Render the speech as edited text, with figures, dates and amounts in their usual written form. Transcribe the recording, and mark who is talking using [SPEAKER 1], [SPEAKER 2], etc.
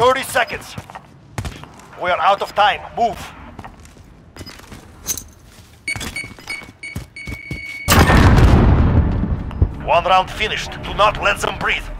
[SPEAKER 1] 30 seconds. We are out of time. Move. One round finished. Do not let them breathe.